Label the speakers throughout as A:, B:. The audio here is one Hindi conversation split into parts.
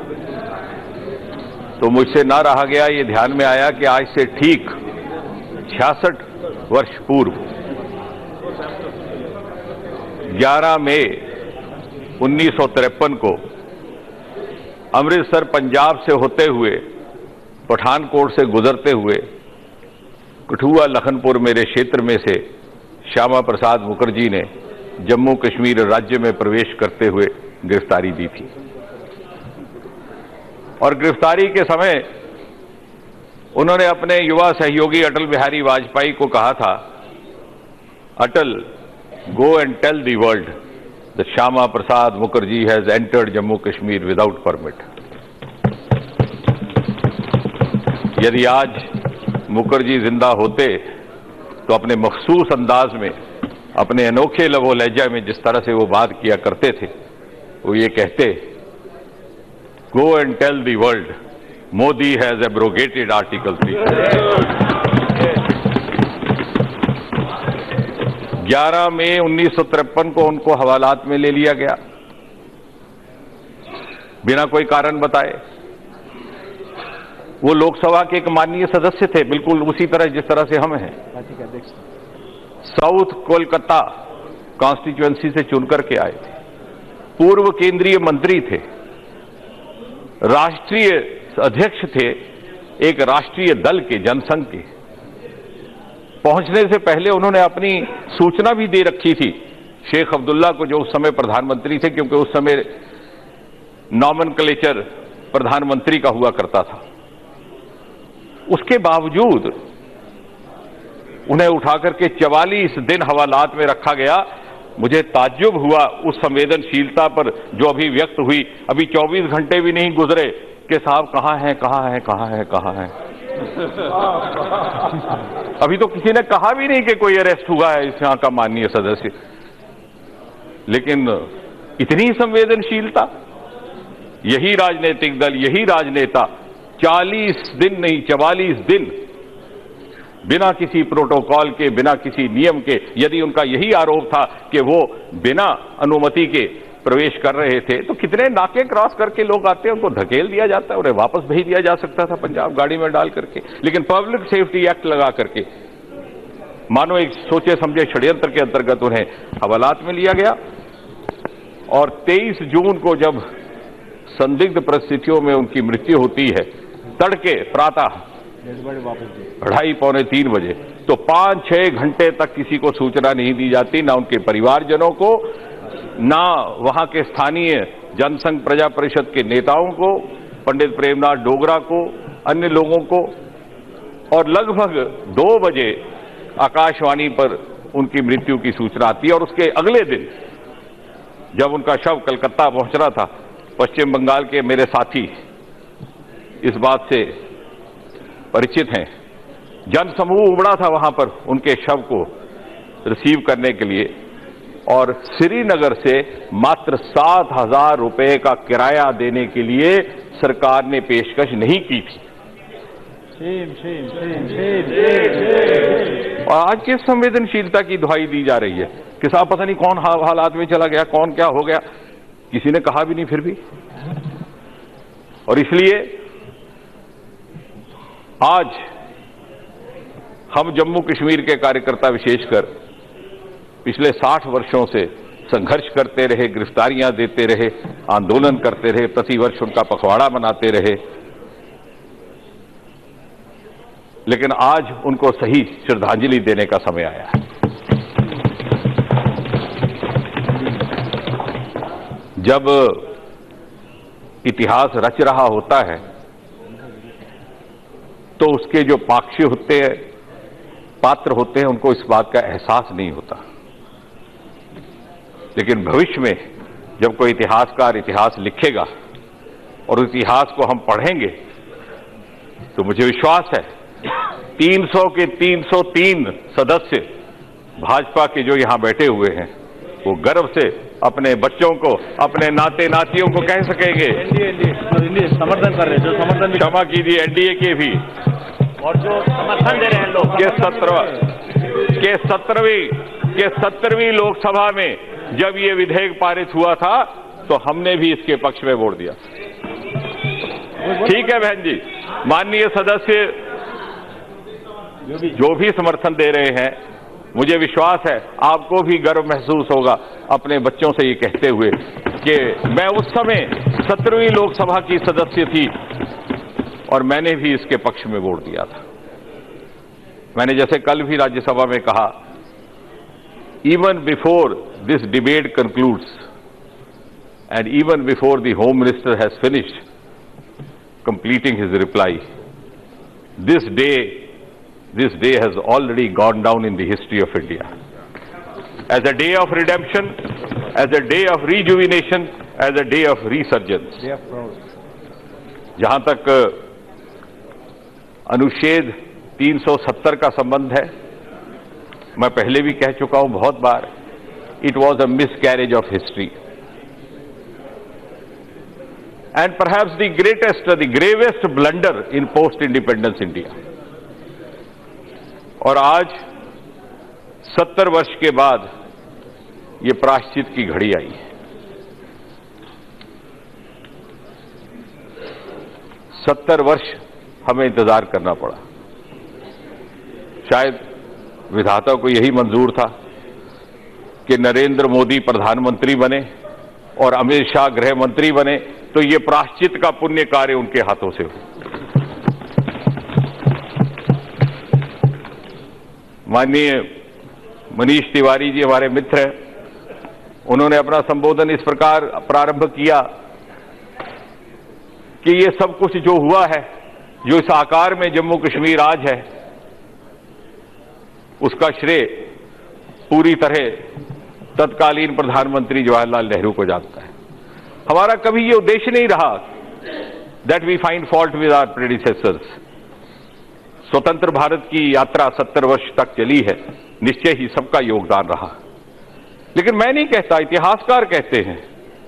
A: तो मुझसे ना रहा गया, ये ध्यान में आया कि आज से ठीक 66 वर्ष पूर्व 11 मई 1953 को अमृतसर पंजाब से होते हुए पठानकोट से गुजरते हुए कठुआ लखनपुर मेरे क्षेत्र में से श्यामा प्रसाद मुखर्जी ने जम्मू कश्मीर राज्य में प्रवेश करते हुए गिरफ्तारी दी थी। और गिरफ्तारी के समय उन्होंने अपने युवा सहयोगी अटल बिहारी वाजपेयी को कहा था, Atal, go and tell the world that Shyama Prasad Mukherjee has entered Jammu Kashmir without permit. यदि आज मुखर्जी जिंदा होते तो अपने मखसूस अंदाज में, अपने अनोखे लबो लहजा में जिस तरह से वो बात किया करते थे, वो ये कहते, go and tell the world Modi has abrogated article 3। 11 मई 1953 को उनको हवालात में ले लिया गया बिना कोई कारण बताए। वो लोकसभा के एक माननीय सदस्य थे, बिल्कुल उसी तरह जिस तरह से हम हैं। साउथ कोलकाता कॉन्स्टिट्यूएंसी से चुनकर के आए थे, पूर्व केंद्रीय मंत्री थे, राष्ट्रीय अध्यक्ष थे एक राष्ट्रीय दल के, जनसंघ के। पहुंचने से पहले उन्होंने अपनी सूचना भी दे रखी थी शेख अब्दुल्ला को, जो उस समय प्रधानमंत्री थे, क्योंकि उस समय नॉमेनक्लेचर प्रधानमंत्री का हुआ करता था। उसके बावजूद उन्हें उठाकर के 44 दिन हवालात में रखा गया। मुझे ताज्जुब हुआ उस संवेदनशीलता पर जो अभी व्यक्त हुई। अभी 24 घंटे भी नहीं गुजरे कि साहब कहां हैं, कहां हैं, कहां हैं, कहां हैं। अभी तो किसी ने कहा भी नहीं कि कोई अरेस्ट हुआ है इस यहां का माननीय सदस्य। लेकिन इतनी संवेदनशीलता, यही राजनीतिक दल, यही राजनेता 40 दिन नहीं 44 दिन बिना किसी प्रोटोकॉल के, बिना किसी नियम के, यदि उनका यही आरोप था कि वो बिना अनुमति के प्रवेश कर रहे थे, तो कितने नाके क्रॉस करके लोग आते हैं, उनको धकेल दिया जाता है, उन्हें वापस भेज दिया जा सकता था पंजाब गाड़ी में डाल करके। लेकिन पब्लिक सेफ्टी एक्ट लगा करके मानो एक सोचे समझे षड्यंत्र के अंतर्गत उन्हें हवालात में लिया गया। और 23 जून को जब संदिग्ध परिस्थितियों में उनकी मृत्यु होती है, तड़के प्रातः 2:30 पौने 3 बजे, तो 5-6 घंटे तक किसी को सूचना नहीं दी जाती, ना उनके परिवारजनों को, ना वहां के स्थानीय जनसंघ प्रजा परिषद के नेताओं को, पंडित प्रेमनाथ डोगरा को, अन्य लोगों को। और लगभग 2 बजे आकाशवाणी पर उनकी मृत्यु की सूचना आती है। और उसके अगले दिन जब उनका शव कलकत्ता पहुंच रहा था, पश्चिम बंगाल के मेरे साथी इस बात से परिचित हैं, जनसमूह उमड़ा था वहां पर उनके शव को रिसीव करने के लिए। और श्रीनगर से मात्र 7,000 रुपए का किराया देने के लिए सरकार ने पेशकश नहीं की थी। और आज किस संवेदनशीलता की दुहाई दी जा रही है कि साहब पता नहीं कौन हालात में चला गया, कौन क्या हो गया, किसी ने कहा भी नहीं फिर भी। और इसलिए आज हम जम्मू कश्मीर के कार्यकर्ता विशेषकर पिछले 60 वर्षों से संघर्ष करते रहे, गिरफ्तारियां देते रहे, आंदोलन करते रहे, प्रतिवर्ष उनका पखवाड़ा मनाते रहे, लेकिन आज उनको सही श्रद्धांजलि देने का समय आया है। जब इतिहास रच रहा होता है तो उसके जो पाक्षी होते हैं, पात्र होते हैं, उनको इस बात का एहसास नहीं होता। लेकिन भविष्य में जब कोई इतिहासकार इतिहास लिखेगा और उस इतिहास को हम पढ़ेंगे तो मुझे विश्वास है 300 के 303 सदस्य भाजपा के जो यहां बैठे हुए हैं वो गर्व से अपने बच्चों को, अपने नाते नातियों को कह सकेंगे,
B: समर्थन कर रहे हैं, जो समर्थन,
A: क्षमा कीजिए एनडीए के भी,
B: और जो समर्थन दे रहे हैं लोग
A: के 17वीं लोकसभा में जब ये विधेयक पारित हुआ था तो हमने भी इसके पक्ष में वोट दिया। ठीक है बहन जी, माननीय सदस्य जो भी समर्थन दे रहे हैं, मुझे विश्वास है आपको भी गर्व महसूस होगा अपने बच्चों से ये कहते हुए कि मैं उस समय 17वीं लोकसभा की सदस्य थी और मैंने भी इसके पक्ष में वोट दिया था। मैंने जैसे कल भी राज्यसभा में कहा, even before this debate concludes and even before the Home Minister has finished completing his reply, this day has already gone down in the history of India as a day of redemption, as a day of rejuvenation, as a day of resurgence. जहां तक अनुच्छेद 370 का संबंध है, मैं पहले भी कह चुका हूं बहुत बार, it was a miscarriage of history. And perhaps the gravest blunder in post-independence India. और आज 70 वर्ष के बाद ये प्रायश्चित की घड़ी आई है। 70 वर्ष हमें इंतजार करना पड़ा। शायद विधाता को यही मंजूर था कि नरेंद्र मोदी प्रधानमंत्री बने और अमित शाह गृह मंत्री बने, तो ये प्रायश्चित का पुण्य कार्य उनके हाथों से हो। माननीय मनीष तिवारी जी हमारे मित्र हैं, उन्होंने अपना संबोधन इस प्रकार प्रारंभ किया कि ये सब कुछ जो हुआ है, जो इस आकार में जम्मू कश्मीर आज है, उसका श्रेय पूरी तरह तत्कालीन प्रधानमंत्री जवाहरलाल नेहरू को जाता है। हमारा कभी ये उद्देश्य नहीं रहा that we find fault with our predecessors. स्वतंत्र भारत की यात्रा 70 वर्ष तक चली है, निश्चय ही सबका योगदान रहा, लेकिन मैं नहीं कहता, इतिहासकार कहते हैं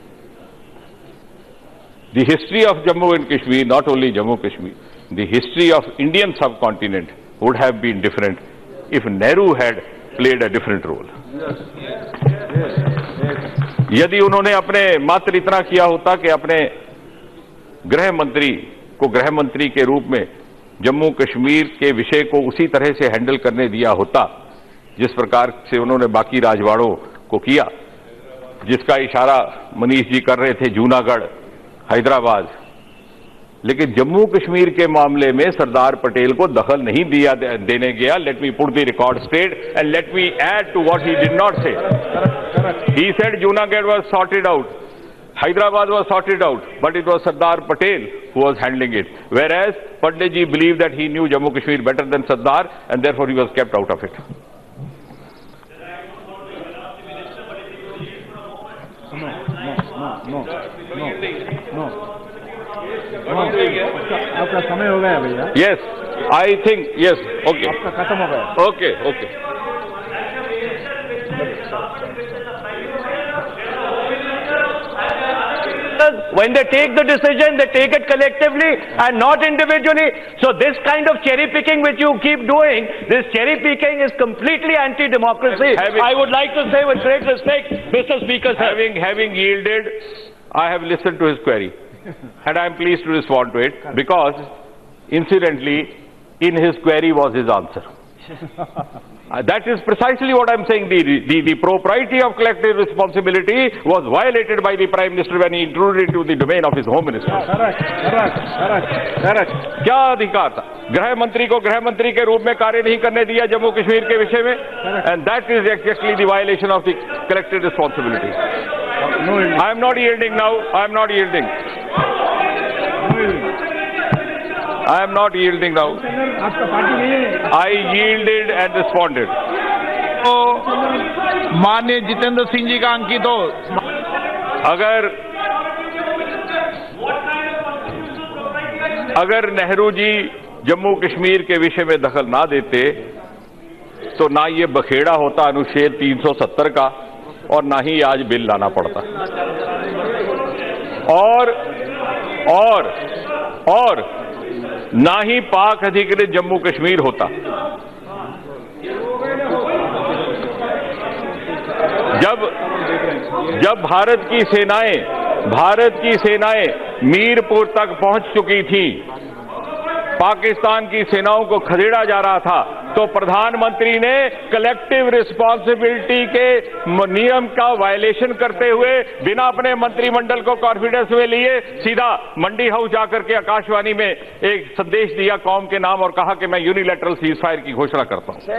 A: the history of Jammu and Kashmir, not only Jammu Kashmir, the history of Indian subcontinent would have been different if Nehru had played a different role. यदि उन्होंने अपने मात्र इतना किया होता कि अपने गृह मंत्री को गृह मंत्री के रूप में जम्मू कश्मीर के विषय को उसी तरह से हैंडल करने दिया होता जिस प्रकार से उन्होंने बाकी राजवाड़ों को किया, जिसका इशारा मनीष जी कर रहे थे, जूनागढ़, हैदराबाद, लेकिन जम्मू कश्मीर के मामले में सरदार पटेल को दखल नहीं देने गया। Let me put the record straight and let me add to what he did not say. He said Junagadh was sorted out, Hyderabad was sorted out, but it was Sardar Patel who was handling it. Whereas Pandit ji believed that he knew Jammu Kashmir better than Sardar, and therefore he was kept out of it. No.
B: आपका समय हो गया भैया।
A: Yes, I think yes. Okay.
B: आपका खत्म हो गया।
A: Okay.
B: When they take the decision, they take it collectively and not individually. So this kind of cherry picking which you keep doing, this cherry picking is completely anti-democracy. I would like to say with great respect, Mr. Speaker,
A: having yielded, I have listened to his query and I am pleased to respond to it because incidentally, in his query was his answer. That is precisely what I am saying. The propriety of collective responsibility was violated by the Prime Minister when he intruded into the domain of his Home Minister.
B: Correct.
A: क्या अधिकार था? गृह मंत्री को गृह मंत्री के रूप में कार्य नहीं करने दिया जम्मू कश्मीर के विषय में, and that is exactly the violation of the collective responsibility. I am not yielding now. I am not yielding now. I yielded and responded.
C: तो माननीय जितेंद्र सिंह जी का अंकित हो।
A: अगर नेहरू जी जम्मू कश्मीर के विषय में दखल ना देते तो ना ये बखेड़ा होता अनुच्छेद 370 का और ना ही आज बिल लाना पड़ता और ना ही पाक अधिकृत जम्मू कश्मीर होता। जब भारत की सेनाएं मीरपुर तक पहुंच चुकी थी, पाकिस्तान की सेनाओं को खदेड़ा जा रहा था, तो प्रधानमंत्री ने कलेक्टिव रिस्पांसिबिलिटी के नियम का वायलेशन करते हुए बिना अपने मंत्रिमंडल को कॉन्फिडेंस में लिए सीधा मंडी हाउस जाकर के आकाशवाणी में एक संदेश दिया कौम के नाम और कहा कि मैं यूनिलैटरल सीज फायर की घोषणा करता हूं।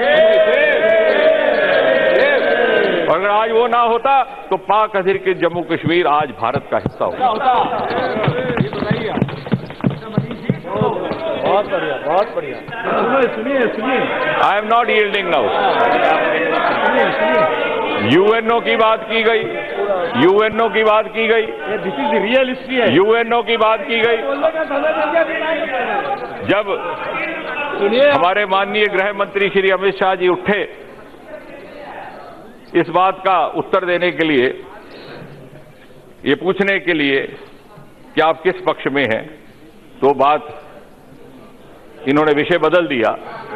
A: और अगर आज वो ना होता तो पाक अधिकृत जम्मू कश्मीर आज भारत का हिस्सा होता।
B: बहुत बढ़िया, बहुत बढ़िया। सुनिए।
A: I am not yielding now. UNO की बात की गई, यूएनओ की बात की गई,
B: दिस इज रियल हिस्ट्री है।
A: यूएनओ की बात की गई। जब हमारे माननीय गृह मंत्री श्री अमित शाह जी उठे इस बात का उत्तर देने के लिए, ये पूछने के लिए कि आप किस पक्ष में हैं, तो बात इन्होंने विषय बदल दिया।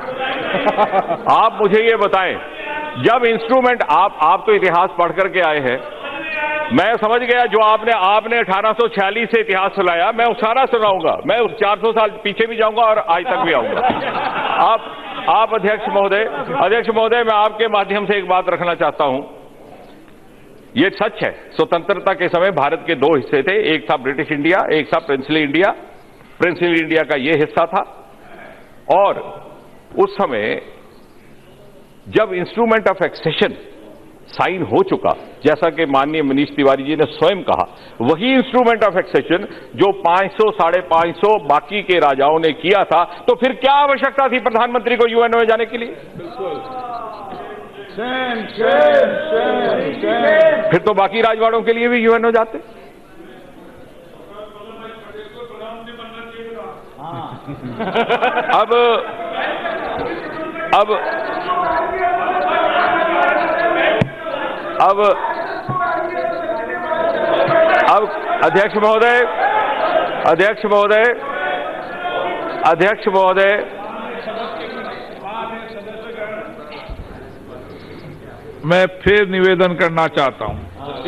A: आप मुझे ये बताएं, जब इंस्ट्रूमेंट आप तो इतिहास पढ़ करके आए हैं, मैं समझ गया जो आपने 1846 से इतिहास सुनाया, मैं उस सारा सुनाऊंगा, मैं उस 400 साल पीछे भी जाऊंगा और आज तक भी आऊंगा। आप अध्यक्ष महोदय, मैं आपके माध्यम से एक बात रखना चाहता हूं। ये सच है, स्वतंत्रता के समय भारत के दो हिस्से थे, एक था ब्रिटिश इंडिया, एक था प्रिंसली इंडिया। प्रिंसली इंडिया का ये हिस्सा था और उस समय जब इंस्ट्रूमेंट ऑफ एक्सेशन साइन हो चुका, जैसा कि माननीय मनीष तिवारी जी ने स्वयं कहा, वही इंस्ट्रूमेंट ऑफ एक्सेशन जो 500 साढ़े 500 बाकी के राजाओं ने किया था, तो फिर क्या आवश्यकता थी प्रधानमंत्री को यूएनओ में जाने के लिए? फिर तो बाकी राजवाड़ों के लिए भी यूएनओ जाते। अब अध्यक्ष महोदय,
C: मैं फिर निवेदन करना चाहता हूं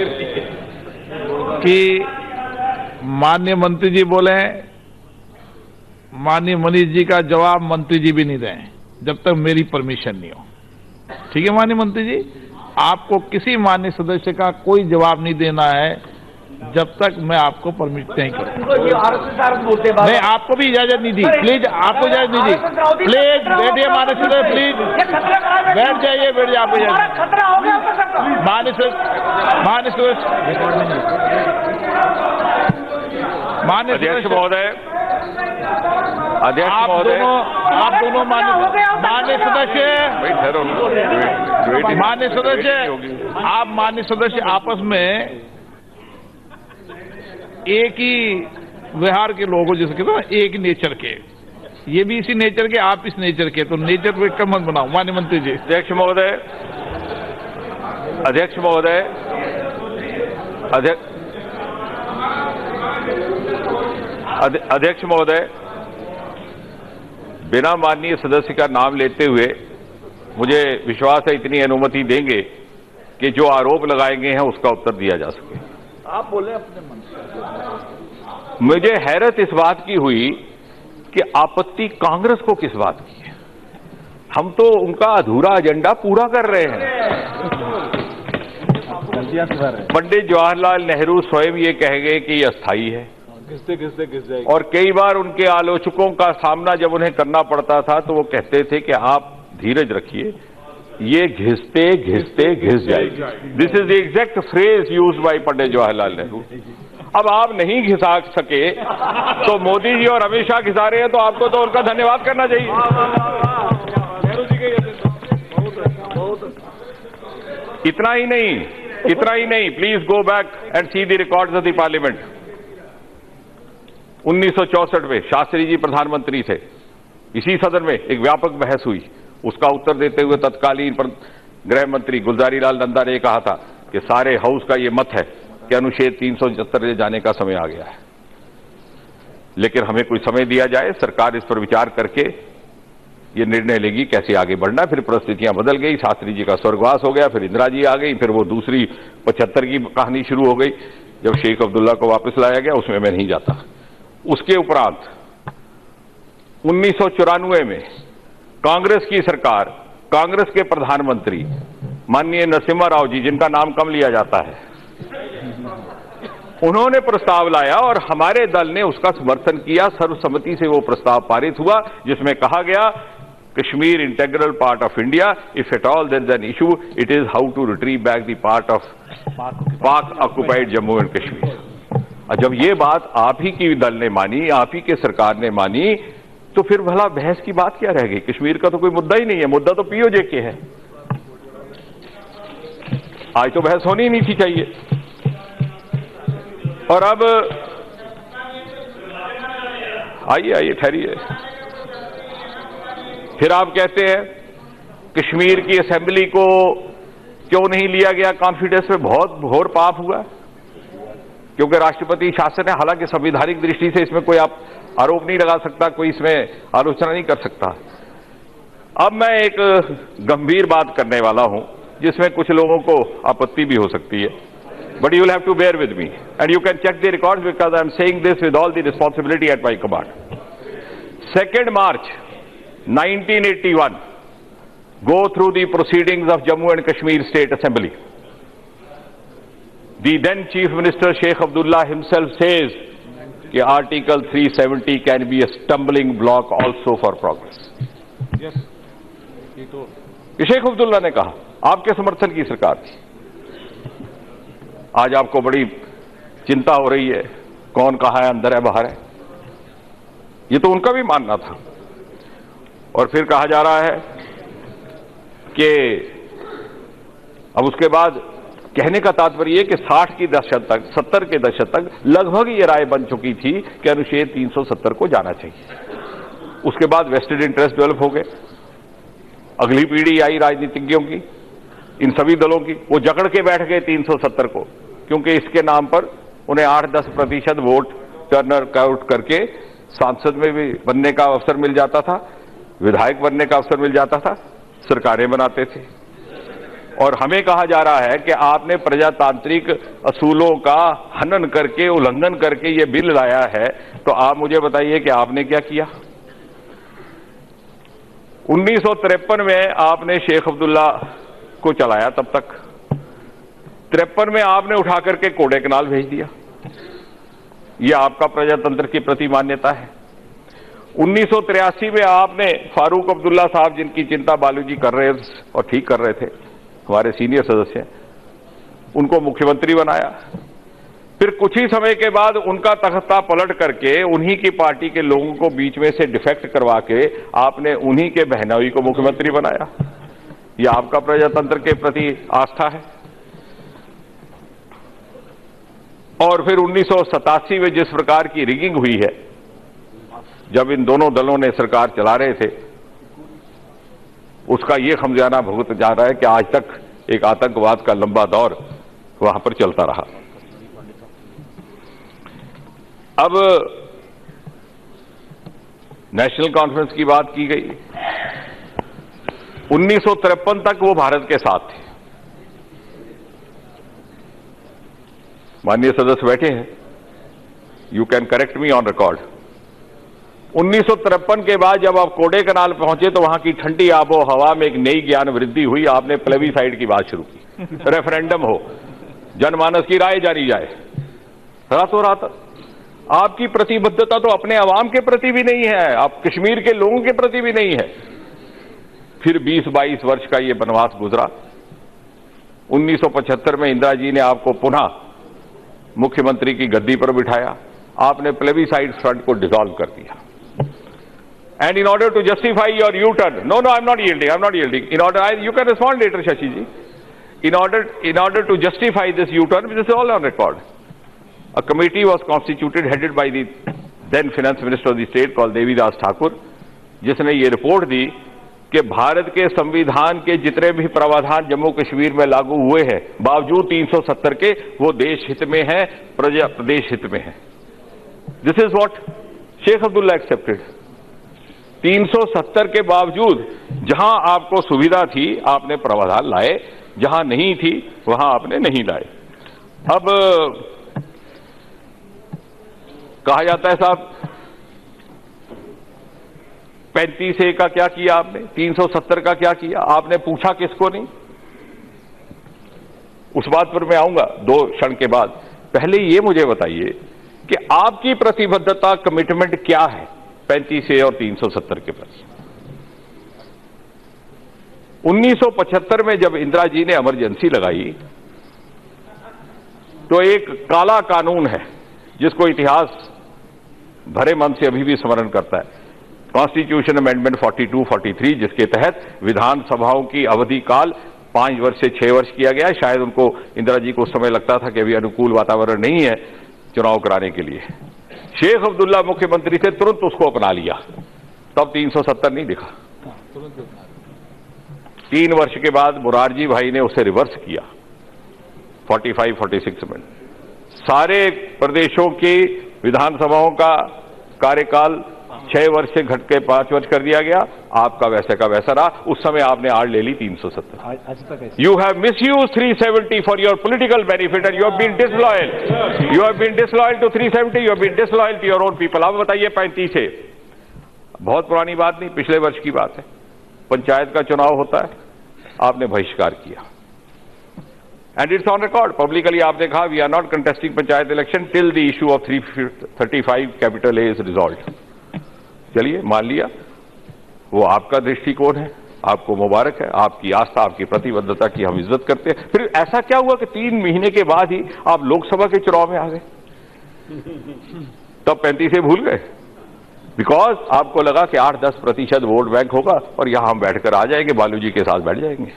C: कि माननीय मंत्री जी बोले, माननीय मनीष जी का जवाब मंत्री जी भी नहीं दें जब तक मेरी परमिशन नहीं हो। ठीक है माननीय मंत्री जी, आपको किसी माननीय सदस्य का कोई जवाब नहीं देना है जब तक मैं आपको परमिट नहीं करूँ। नहीं, आपको भी इजाजत नहीं दी। प्लीज, आपको इजाजत नहीं दी। प्लीज बैठिए माननीय सदस्य, प्लीज बैठ जाइए, आपको इजाजत। माननीय
A: अध्यक्ष महोदय,
C: आप दोनों माननीय सदस्य आपस में एक ही व्यवहार के लोग हो, जैसे कहते हैं ना, एक ही नेचर के। ये भी इसी नेचर के, आप इस नेचर के, तो नेचर को एक मत बनाओ माननीय मंत्री जी।
A: अध्यक्ष महोदय, बिना माननीय सदस्य का नाम लेते हुए मुझे विश्वास है इतनी अनुमति देंगे कि जो आरोप लगाए गए हैं उसका उत्तर दिया जा सके।
C: आप बोले अपने मन से।
A: मुझे हैरत इस बात की हुई कि आपत्ति कांग्रेस को किस बात की है। हम तो उनका अधूरा एजेंडा पूरा कर रहे हैं। पंडित जवाहरलाल नेहरू स्वयं ये कह गए कि यह अस्थायी है, और कई बार उनके आलोचकों का सामना जब उन्हें करना पड़ता था तो वो कहते थे कि आप धीरज रखिए, ये घिसते घिसते घिस जाएगी। This is the exact phrase used by Pandit Jawaharlal Nehru. अब आप नहीं घिसा सके तो मोदी जी और अमित शाह घिसा रहे हैं, तो आपको तो उनका धन्यवाद करना चाहिए। इतना ही नहीं, please go back and see the records of the parliament. 1964 में शास्त्री जी प्रधानमंत्री थे, इसी सदन में एक व्यापक बहस हुई, उसका उत्तर देते हुए तत्कालीन गृह मंत्री गुलजारी लाल नंदा ने कहा था कि सारे हाउस का ये मत है कि अनुच्छेद 377 जाने का समय आ गया है, लेकिन हमें कोई समय दिया जाए, सरकार इस पर विचार करके ये निर्णय लेगी कैसे आगे बढ़ना। फिर परिस्थितियां बदल गई, शास्त्री जी का स्वर्गवास हो गया, फिर इंदिरा जी आ गई, फिर वो दूसरी 75 की कहानी शुरू हो गई। जब शेख अब्दुल्ला को वापस लाया गया, उसमें मैं नहीं जाता। उसके उपरांत 1994 में कांग्रेस की सरकार, कांग्रेस के प्रधानमंत्री माननीय नरसिम्हा राव जी, जिनका नाम कम लिया जाता है, उन्होंने प्रस्ताव लाया और हमारे दल ने उसका समर्थन किया। सर्वसम्मति से वो प्रस्ताव पारित हुआ, जिसमें कहा गया Kashmir integral part of India, if at all there is an issue it is how to retrieve back the part of Pak occupied Jammu and Kashmir. और जब ये बात आप ही की दल ने मानी, आप ही के सरकार ने मानी, तो फिर भला बहस की बात क्या रह गई? कश्मीर का तो कोई मुद्दा ही नहीं है, मुद्दा तो पीओजे के है। आज तो बहस होनी ही नहीं थी चाहिए। और अब आइए ठहरिए, फिर आप कहते हैं कश्मीर की असेंबली को क्यों नहीं लिया गया कॉन्फिडेंस में? बहुत घोर पाप हुआ, क्योंकि राष्ट्रपति शासन है। हालांकि संवैधानिक दृष्टि से इसमें कोई आप आरोप नहीं लगा सकता, कोई इसमें आलोचना नहीं कर सकता। अब मैं एक गंभीर बात करने वाला हूं, जिसमें कुछ लोगों को आपत्ति भी हो सकती है, but you will have to bear with me and you can check the records because I am saying this with all the responsibility at my command. 2nd March 1981, go through the proceedings of Jammu and Kashmir State Assembly. The then Chief Minister Sheikh Abdullah himself says that Article 370 can be a stumbling block also for progress.
C: Yes.
A: Sheikh Abdullah ने कहा, आपके समर्थन की सरकार थी। आज आपको बड़ी चिंता हो रही है, कौन कहाँ है, अंदर है बाहर है, ये तो उनका भी मानना था। और फिर कहा जा रहा है कि अब उसके बाद कहने का तात्पर्य कि 60 के दशक तक, 70 के दशक तक लगभग ये राय बन चुकी थी कि अनुच्छेद 370 को जाना चाहिए। उसके बाद वेस्टेड इंटरेस्ट डेवलप हो गए, अगली पीढ़ी आई राजनीतिज्ञों की, इन सभी दलों की, वो जकड़ के बैठ गए 370 को, क्योंकि इसके नाम पर उन्हें 8-10% वोट टर्न आउट करके सांसद में भी बनने का अवसर मिल जाता था, विधायक बनने का अवसर मिल जाता था, सरकारें बनाते थे। और हमें कहा जा रहा है कि आपने प्रजातांत्रिक असूलों का हनन करके, उल्लंघन करके ये बिल लाया है, तो आप मुझे बताइए कि आपने क्या किया? 1953 में आपने शेख अब्दुल्ला को चलाया, तब तक 53 में आपने उठा करके कोडे कनाल भेज दिया। यह आपका प्रजातंत्र के प्रति मान्यता है। 1983 में आपने फारूक अब्दुल्ला साहब, जिनकी चिंता बालूजी कर रहे और ठीक कर रहे थे, हमारे सीनियर सदस्य, उनको मुख्यमंत्री बनाया। फिर कुछ ही समय के बाद उनका तख्ता पलट करके उन्हीं की पार्टी के लोगों को बीच में से डिफेक्ट करवा के आपने उन्हीं के बहनोई को मुख्यमंत्री बनाया। यह आपका प्रजातंत्र के प्रति आस्था है। और फिर 1987 में जिस प्रकार की रिगिंग हुई है, जब इन दोनों दलों ने सरकार चला रहे थे, उसका यह खमियाजा भुगत जा रहा है कि आज तक एक आतंकवाद का लंबा दौर वहां पर चलता रहा। अब नेशनल कॉन्फ्रेंस की बात की गई। 1953 तक वो भारत के साथ थे। माननीय सदस्य बैठे हैं, you can correct me on record. 1953 के बाद जब आप कोडे कनाल पहुंचे तो वहां की ठंडी आबो हवा में एक नई ज्ञान वृद्धि हुई। आपने प्लेबिसाइड की बात शुरू की, रेफरेंडम हो, जनमानस की राय जानी जाए। रातों रात आपकी प्रतिबद्धता तो अपने अवाम के प्रति भी नहीं है, आप कश्मीर के लोगों के प्रति भी नहीं है। फिर 20-22 वर्ष का ये वनवास गुजरा। 1975 में इंदिरा जी ने आपको पुनः मुख्यमंत्री की गद्दी पर बिठाया। आपने प्लेबिसाइड फ्रंट को डिसॉल्व कर दिया। And in order to justify your U turn, no I am not yielding, in order, you can respond later Shashi ji, in order to justify this U-turn, which is all on record, a committee was constituted headed by the then finance minister of the state called Devidas Thakur, जिसने ये रिपोर्ट दी कि भारत के संविधान के जितने भी प्रावधान जम्मू कश्मीर में लागू हुए हैं, बावजूद 370 के, वो देश हित में है, प्रदेश हित में है। This is what Sheikh Abdullah accepted. 370 के बावजूद जहां आपको सुविधा थी आपने प्रावधान लाए, जहां नहीं थी वहां आपने नहीं लाए। अब कहा जाता है साहब 35A का क्या किया आपने, 370 का क्या किया आपने, पूछा किसको नहीं। उस बात पर मैं आऊंगा 2 क्षण के बाद। पहले ये मुझे बताइए कि आपकी प्रतिबद्धता, कमिटमेंट क्या है 35A और 370 के पास। 1975 में जब इंदिरा जी ने इमरजेंसी लगाई तो एक काला कानून है जिसको इतिहास भरे मन से अभी भी स्मरण करता है, कॉन्स्टिट्यूशन अमेंडमेंट 42-43, जिसके तहत विधानसभाओं की अवधि काल 5 वर्ष से 6 वर्ष किया गया है। शायद उनको, इंदिरा जी को उस समय लगता था कि अभी अनुकूल वातावरण नहीं है चुनाव कराने के लिए। शेख अब्दुल्ला मुख्यमंत्री थे, तुरंत उसको अपना लिया, तब 370 नहीं दिखा। 3 वर्ष के बाद मुरारजी भाई ने उसे रिवर्स किया 45-46 में। सारे प्रदेशों की विधानसभाओं का कार्यकाल 6 वर्ष से घट के 5 वर्ष कर दिया गया। आपका वैसे का वैसा रहा। उस समय आपने आड़ ले ली 370। You have misuse 370 for your political benefit and you have been disloyal. You have been disloyal to 370, you have been disloyal to your own people. अब बताइए 35A, बहुत पुरानी बात नहीं, पिछले वर्ष की बात है। पंचायत का चुनाव होता है, आपने बहिष्कार किया and it's on record. Publicly आपने कहा we are not contesting panchayat election till the issue of 335 capital A is resolved. चलिए मान लिया, वो आपका दृष्टिकोण है, आपको मुबारक है, आपकी आस्था, आपकी प्रतिबद्धता की हम इज्जत करते हैं। फिर ऐसा क्या हुआ कि 3 महीने के बाद ही आप लोकसभा के चुनाव में आ गए? तब 35A भूल गए बिकॉज आपको लगा कि 8-10% वोट बैंक होगा और यहां हम बैठकर आ जाएंगे, बालू जी के साथ बैठ जाएंगे।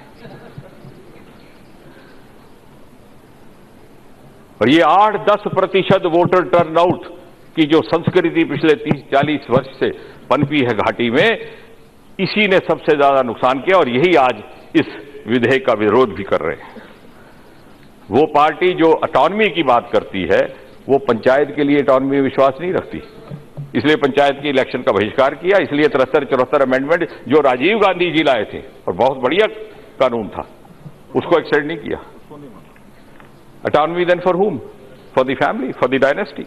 A: और ये 8-10% वोटर टर्नआउट की जो संस्कृति पिछले 30-40 वर्ष से पनपी है घाटी में, इसी ने सबसे ज्यादा नुकसान किया और यही आज इस विधेयक का विरोध भी कर रहे हैं। वो पार्टी जो ऑटोनॉमी की बात करती है वो पंचायत के लिए ऑटोनॉमी में विश्वास नहीं रखती, इसलिए पंचायत की इलेक्शन का बहिष्कार किया। इसलिए 73-74 अमेंडमेंट जो राजीव गांधी जी लाए थे और बहुत बढ़िया कानून था, उसको एक्सटेंड नहीं किया। Autonomy then for whom? For the family, for the dynasty.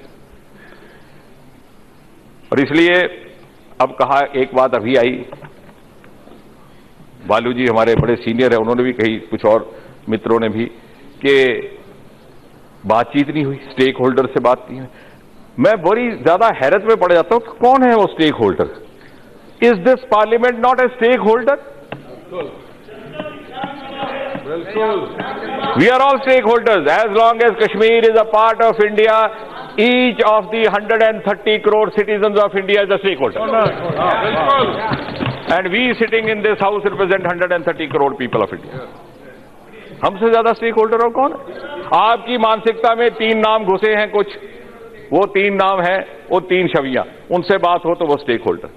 A: और इसलिए अब कहा, एक बात अभी आई, बालू जी हमारे बड़े सीनियर है, उन्होंने भी कही, कुछ और मित्रों ने भी, कि बातचीत नहीं हुई, स्टेक होल्डर से बात नहीं हुई। मैं बड़ी ज्यादा हैरत में पड़ जाता हूं कि कौन है वो stakeholder? Is this parliament not a stakeholder? We are all stakeholders as long as Kashmir is a part of India. Each of the 130 crore citizens of India is a stakeholder. And we sitting in this house represent 130 crore people of India. हमसे ज्यादा स्टेक होल्डर और कौन है? आपकी मानसिकता में 3 नाम घुसे हैं कुछ, वो 3 नाम है, वो 3 छवियां, उनसे बात हो तो वो स्टेक होल्डर।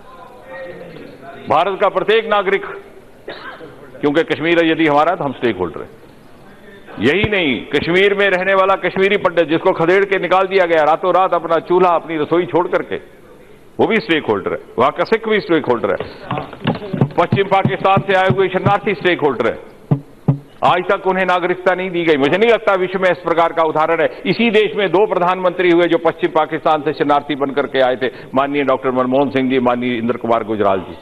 A: भारत का प्रत्येक नागरिक, क्योंकि कश्मीर यदि हमारा है तो हम स्टेक होल्डर है। यही नहीं, कश्मीर में रहने वाला कश्मीरी पंडित जिसको खदेड़ के निकाल दिया गया रातों रात, अपना चूल्हा, अपनी रसोई छोड़ करके, वो भी स्टेक होल्डर है। वहां का सिख भी स्टेक होल्डर है। पश्चिम पाकिस्तान से आए हुए शरणार्थी स्टेक होल्डर है। आज तक उन्हें नागरिकता नहीं दी गई। मुझे नहीं लगता विश्व में इस प्रकार का उदाहरण है। इसी देश में 2 प्रधानमंत्री हुए जो पश्चिम पाकिस्तान से शरणार्थी बनकर के आए थे, माननीय डॉक्टर मनमोहन सिंह जी, माननीय इंद्र कुमार गुजराल जी।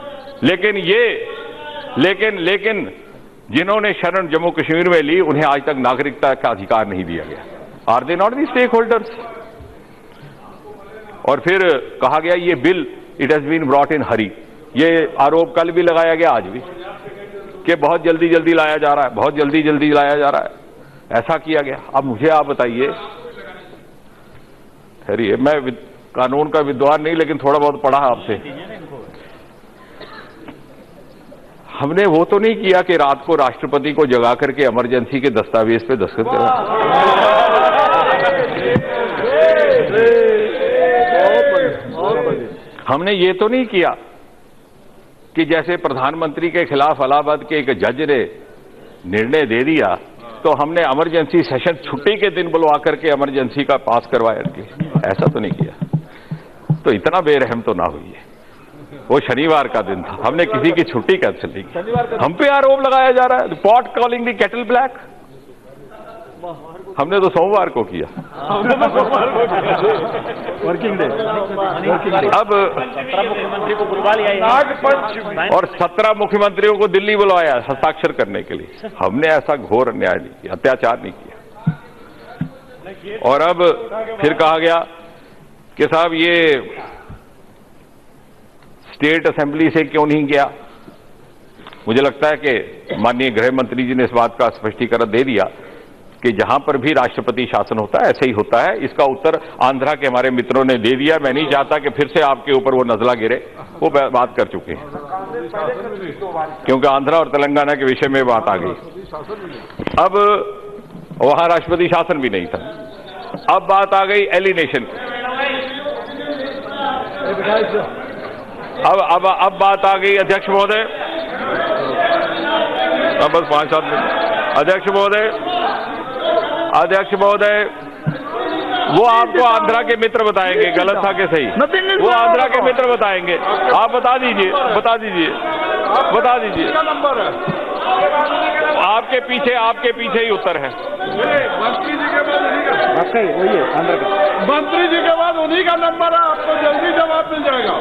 A: लेकिन जिन्होंने शरण जम्मू कश्मीर में ली, उन्हें आज तक नागरिकता का अधिकार नहीं दिया गया। Are they not the stakeholders? और फिर कहा गया ये bill it has been brought in hurry. ये आरोप कल भी लगाया गया, आज भी, कि बहुत जल्दी जल्दी लाया जा रहा है, बहुत जल्दी जल्दी लाया जा रहा है, ऐसा किया गया। अब मुझे आप बताइए, ठहरिए, मैं कानून का विद्वान नहीं, लेकिन थोड़ा बहुत पढ़ा आपसे। हमने वो तो नहीं किया कि रात को राष्ट्रपति को जगा करके इमरजेंसी के दस्तावेज पे दस्तखत करा। हमने ये तो नहीं किया कि जैसे प्रधानमंत्री के खिलाफ इलाहाबाद के एक जज ने निर्णय दे दिया तो हमने इमरजेंसी सेशन छुट्टी के दिन बुलवा करके इमरजेंसी का पास करवाया। ऐसा तो नहीं किया। तो इतना बेरहम तो ना हुई है। वो शनिवार का दिन था, हमने किसी की छुट्टी कैंसिल नहीं की। हम पे आरोप लगाया जा रहा है, pot calling the kettle black. हमने तो सोमवार को किया।
B: Working day.
A: अब और 17 मुख्यमंत्रियों को दिल्ली बुलवाया हस्ताक्षर करने के लिए। हमने ऐसा घोर अन्याय नहीं किया, अत्याचार नहीं किया। और अब फिर कहा गया कि साहब ये स्टेट असेंबली से क्यों नहीं गया। मुझे लगता है कि माननीय गृह मंत्री जी ने इस बात का स्पष्टीकरण दे दिया कि जहां पर भी राष्ट्रपति शासन होता है ऐसे ही होता है। इसका उत्तर आंध्रा के हमारे मित्रों ने दे दिया। मैं नहीं चाहता कि फिर से आपके ऊपर वो नजला गिरे, वो बात कर चुके हैं, क्योंकि आंध्रा और तेलंगाना के विषय में बात आ गई। अब वहां राष्ट्रपति शासन भी नहीं था। अब बात आ गई एलिनेशन की। अब बात आ गई अध्यक्ष महोदय, अब बस 5-7 मिनट। अध्यक्ष महोदय वो आपको आंध्रा के मित्र बताएंगे, गलत था कि सही, वो आंध्रा के मित्र बताएंगे। आप बता दीजिए। आपके पीछे ही उत्तर है।
D: मंत्री जी के बाद उन्हीं का नंबर है, आपको जल्दी जवाब मिल जाएगा।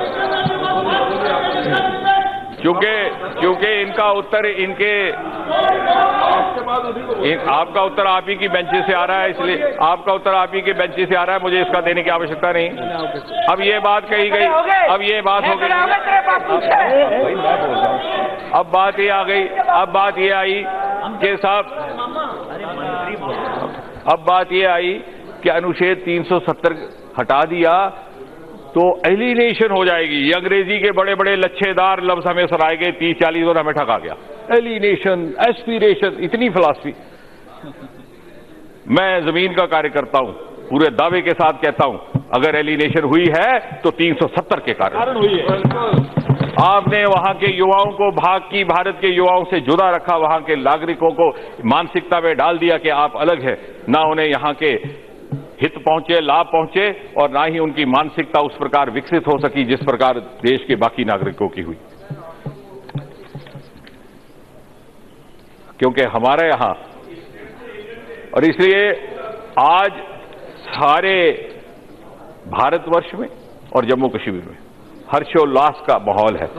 A: क्योंकि इनका उत्तर आपका उत्तर आप ही की बेंचेस से आ रहा है, इसलिए आपका उत्तर आप ही के बेंचेस से आ रहा है, मुझे इसका देने की आवश्यकता नहीं। अब ये बात कही गई, अब ये बात हो गई, अब बात ये आ गई, अब बात ये आई कि साहब, अब बात ये आई कि अनुच्छेद 370 हटा दिया तो एलिनेशन हो जाएगी। ये अंग्रेजी के बड़े बड़े लच्छेदार लफ्ज हमें सुनाए गए 30-40 और हमें ठगा गया। एलिनेशन, एस्पिरेशन, इतनी फिलॉसफी। मैं जमीन का कार्य करता हूं, पूरे दावे के साथ कहता हूं, अगर एलिनेशन हुई है तो 370 के कारण हुई है। आपने वहां के युवाओं को भारत के युवाओं से जुदा रखा, वहां के नागरिकों को मानसिकता में डाल दिया कि आप अलग है, ना उन्हें यहां के हित पहुंचे, लाभ पहुंचे, और ना ही उनकी मानसिकता उस प्रकार विकसित हो सकी जिस प्रकार देश के बाकी नागरिकों की हुई। क्योंकि हमारे यहां, और इसलिए आज सारे भारतवर्ष में और जम्मू कश्मीर में हर्षोल्लास का माहौल है।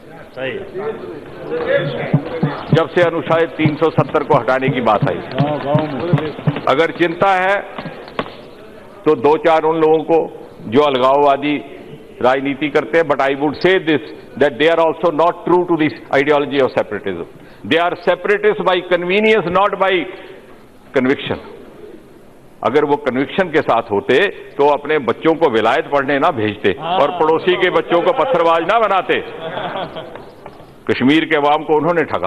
A: जब से अनुच्छेद 370 को हटाने की बात आई, अगर चिंता है तो 2-4 उन लोगों को जो अलगाववादी राजनीति करते हैं, but I would say this that they are also not true to this ideology of separatism. They are separatist by convenience, not by conviction. अगर वो कन्विक्शन के साथ होते तो अपने बच्चों को विलायत पढ़ने ना भेजते और पड़ोसी के बच्चों को पत्थरबाज ना बनाते। कश्मीर के अवाम को उन्होंने ठगा।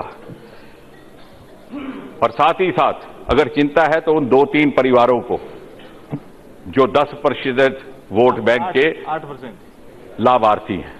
A: और साथ ही साथ अगर चिंता है तो उन 2-3 परिवारों को जो 10% वोट बैंक के
C: 8%
A: लाभार्थी हैं,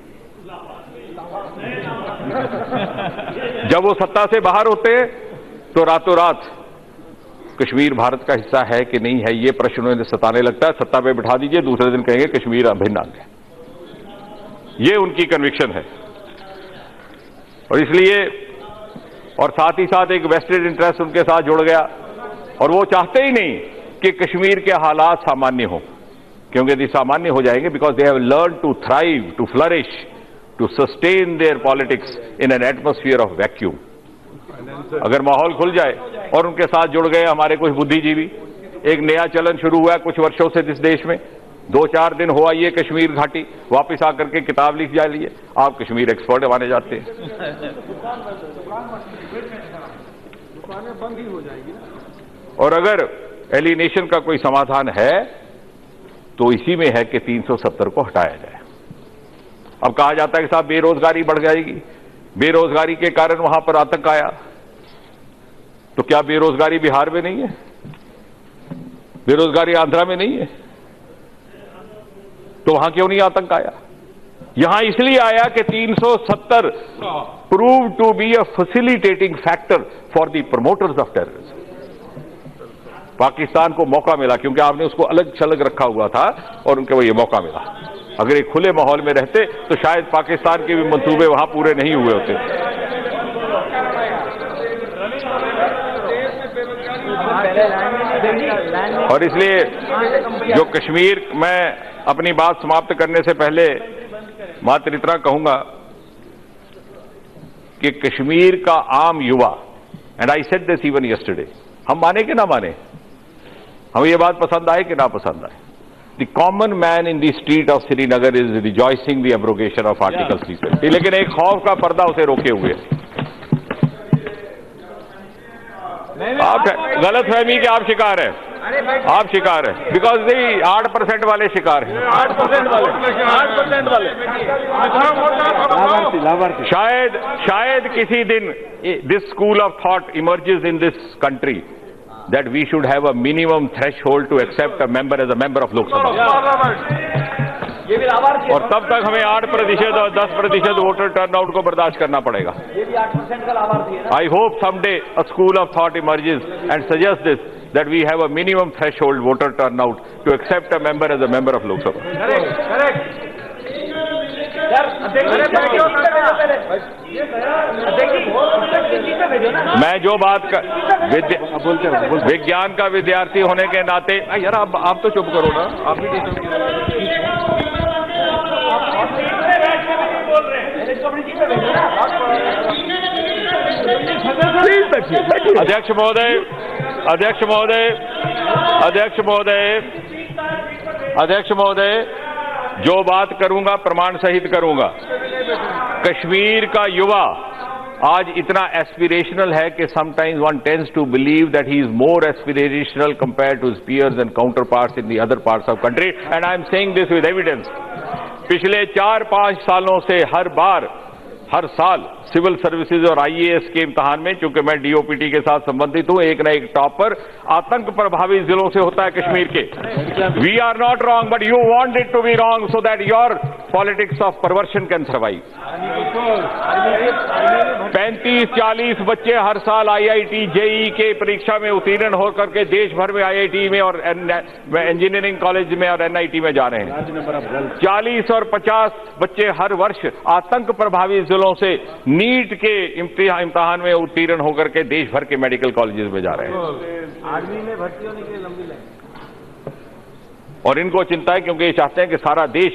A: जब वो सत्ता से बाहर होते हैं तो रातों रात कश्मीर भारत का हिस्सा है कि नहीं है, ये प्रश्न उन्हें सताने लगता है। सत्ता पे बिठा दीजिए, दूसरे दिन कहेंगे कश्मीर अभिन्न अंग है। ये उनकी कन्विक्शन है। और इसलिए, और साथ ही साथ एक वेस्टेड इंटरेस्ट उनके साथ जुड़ गया, और वो चाहते ही नहीं कि कश्मीर के हालात सामान्य हो, क्योंकि यदि सामान्य हो जाएंगे, because they have learn to thrive, to flourish, to sustain their politics in an atmosphere of vacuum. अगर माहौल खुल जाए, और उनके साथ जुड़ गए हमारे कुछ बुद्धिजीवी, एक नया चलन शुरू हुआ है कुछ वर्षों से इस देश में। 2-4 दिन हुआ ये कश्मीर घाटी, वापस आकर के किताब लिख जाइए, आप कश्मीर एक्सपर्ट माने जाते हैं। और अगर एलिनेशन का कोई समाधान है तो इसी में है कि 370 को हटाया जाए। अब कहा जाता है कि साहब बेरोजगारी बढ़ जाएगी, बेरोजगारी के कारण वहां पर आतंक आया। तो क्या बेरोजगारी बिहार में नहीं है? बेरोजगारी आंध्रा में नहीं है? तो वहां क्यों नहीं आतंक आया? यहां इसलिए आया कि 370 prove to be a facilitating factor for the promoters of terrorism. Pakistan को मौका मिला, क्योंकि आपने उसको अलग छलग रखा हुआ था और उनको ये मौका मिला। अगर एक खुले माहौल में रहते तो शायद पाकिस्तान के भी मंसूबे वहां पूरे नहीं हुए होते। और इसलिए जो कश्मीर, मैं अपनी बात समाप्त करने से पहले मात्र इतना कहूंगा कि कश्मीर का आम युवा, and I said this even yesterday, हम माने कि ना माने, हमें ये बात पसंद आए कि ना पसंद आए, the common man in the street of Srinagar is rejoicing the abrogation of article 370, लेकिन एक खौफ का पर्दा उसे रोके हुए। आप गलतफहमी के आप शिकार हैं, आप शिकार हैं, बिकॉज दी 8% वाले शिकार हैं, 8% वाले शायद किसी दिन this school of thought emerges in this country that we should have a minimum threshold to accept a member as a member of Lok Sabha. और तब तक हमें 8% और 10% वोटर टर्नआउट को बर्दाश्त करना पड़ेगा। I hope someday a school of thought emerges and suggests this, that we have a minimum threshold voter turnout to accept a member as a member of Lok Sabha. Correct. मैं जो बात विज्ञान का विद्यार्थी होने के नाते, यार आप तो चुप करो ना, आप भी अध्यक्ष महोदय, अध्यक्ष महोदय, अध्यक्ष महोदय, अध्यक्ष महोदय, जो बात करूंगा प्रमाण सहित करूंगा। कश्मीर का युवा आज इतना एस्पिरेशनल है कि sometimes one tends to believe that he is more aspirational compared to his peers and counterparts in the other parts of country, and I am saying this with evidence. पिछले 4-5 सालों से हर साल सिविल सर्विसेज और आईएएस के इम्तिहान में, चूंकि मैं डीओपीटी के साथ संबंधित हूं, एक न एक टॉपर आतंक प्रभावित जिलों से होता है कश्मीर के। We are not wrong, but you want it to be wrong so that your politics of perversion can survive. 35-40 बच्चे हर साल आईआईटी जेईई के परीक्षा में उत्तीर्ण होकर के देश भर में आईआईटी में और इंजीनियरिंग कॉलेज में और एनआईटी में जा रहे हैं। 40 और 50 बच्चे हर वर्ष आतंक प्रभावित जिलों से नीट के इम्तिहान में उत्तीर्ण होकर के देश भर के मेडिकल कॉलेजेस में जा रहे हैं।
D: आर्मी में भर्ती होने के लिए लंबी लाइन,
A: और इनको चिंता है क्योंकि ये चाहते हैं कि सारा देश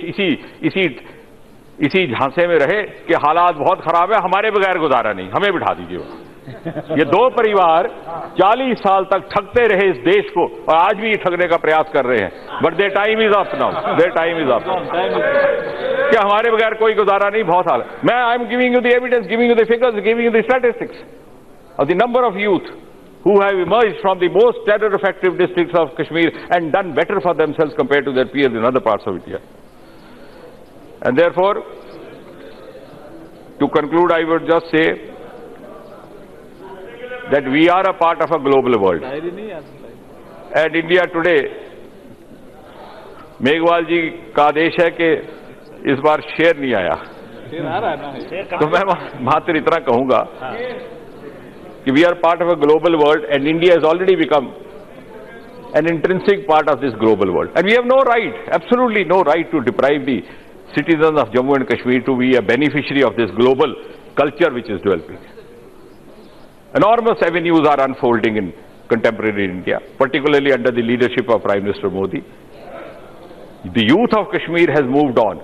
A: इसी झांसे में रहे कि हालात बहुत खराब है, हमारे बगैर गुजारा नहीं, हमें बिठा दीजिए। ये 2 परिवार 40 साल तक ठगते रहे इस देश को और आज भी ये ठगने का प्रयास कर रहे हैं, but their time is up now, their time is up. क्या हमारे बगैर कोई गुजारा नहीं, बहुत हाल। मैं I am giving you the evidence, giving you the figures, giving you the statistics of the number of youth who have emerged from the most terror-affected districts of Kashmir and done better for themselves compared to their peers in other parts of India. And therefore, to conclude, I would just say that we are a part of a global world. And India today, Meghwal ji का आदेश है कि इस बार शेर नहीं आया, तो मैं मात्र इतना कहूंगा कि we are part of a global world and India has already become an intrinsic part of this global world. And we have no right, absolutely no right to deprive the citizens of Jammu and Kashmir to be a beneficiary of this global culture which is developing. Enormous avenues are unfolding in contemporary India, particularly under the leadership of Prime Minister Modi. The youth of Kashmir has moved on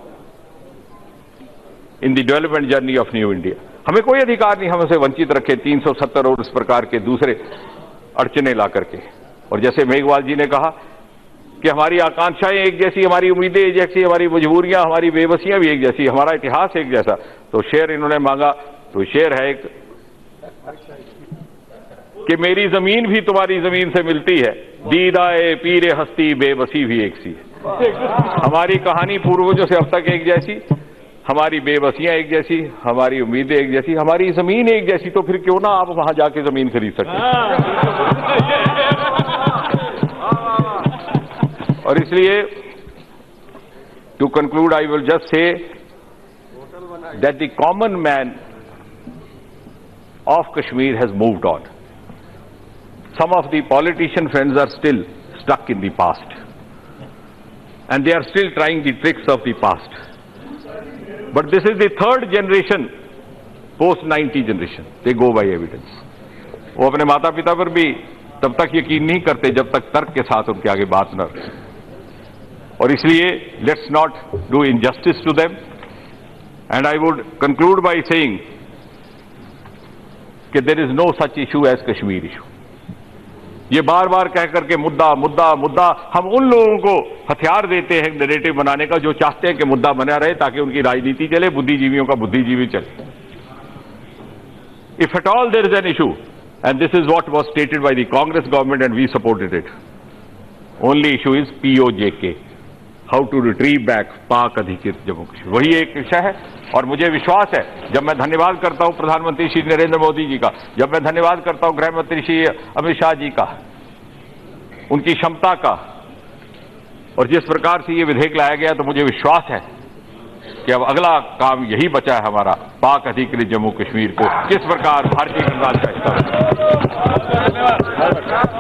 A: in the development journey of New India. हमें कोई अधिकार नहीं हम उसे वंचित रखे 370 और इस प्रकार के दूसरे अड़चने ला करके। और जैसे मेघवाल जी ने कहा कि हमारी आकांक्षाएं एक जैसी, हमारी उम्मीदें एक जैसी, हमारी मजबूरियां, हमारी बेबसियां भी एक जैसी, हमारा इतिहास एक जैसा। तो शेर इन्होंने मांगा, तो शेर है एक कि मेरी जमीन भी तुम्हारी जमीन से मिलती है, दीदाए पीरे हस्ती बेबसी भी एक सी है। हमारी कहानी पूर्वजों से अब तक एक जैसी, हमारी बेबसियां एक जैसी, हमारी उम्मीदें एक जैसी, हमारी जमीन एक जैसी, तो फिर क्यों ना आप वहां जाके जमीन खरीद सकें। और इसलिए to conclude I will just say that the common man of Kashmir has moved on. Some of the politician friends are still stuck in the past and they are still trying the tricks of the past. But this is the third generation, post 90 generation. They go by evidence. वो अपने माता पिता पर भी तब तक यकीन नहीं करते जब तक तर्क के साथ उनके आगे बात न रहे। और इसलिए let's not do injustice to them. And I would conclude by saying कि there is no such issue as Kashmir issue. ये बार बार कह करके मुद्दा मुद्दा मुद्दा, हम उन लोगों को हथियार देते हैं नैरेटिव बनाने का जो चाहते हैं कि मुद्दा बना रहे ताकि उनकी राजनीति चले, बुद्धिजीवियों का बुद्धिजीवी चले। If at all there is an issue, and this is what was stated by the Congress government and we supported it, only issue is POJK, how to retrieve back पाक अधिकृत जम्मू कश्मीर, वही एक विषय है। और मुझे विश्वास है, जब मैं धन्यवाद करता हूं प्रधानमंत्री श्री नरेंद्र मोदी जी का, जब मैं धन्यवाद करता हूं गृह मंत्री श्री अमित शाह जी का, उनकी क्षमता का, और जिस प्रकार से ये विधेयक लाया गया, तो मुझे विश्वास है कि अब अगला काम यही बचा है हमारा, पाक अधिकृत जम्मू कश्मीर को किस प्रकार भारतीय संविधान का हिस्सा